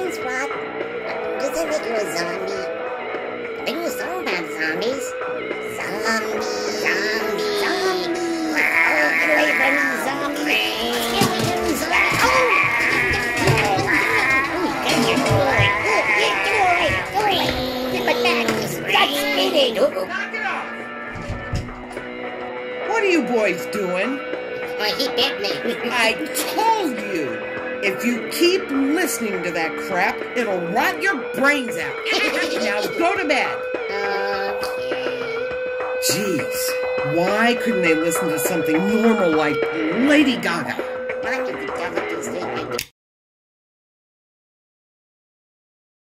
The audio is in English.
things, Rod. Does that make you a zombie? They do a song about zombies. Zombies. Zombies. Zombies. Oh, get away from me, zombies. Get away from me, zombies. Oh, get away. Get my back. Stop spinning. Knock it off! What are you boys doing? Well, he bit me. I told you! If you keep listening to that crap, it'll rot your brains out. Now go to bed. Okay. Jeez, why couldn't they listen to something normal like Lady Gaga?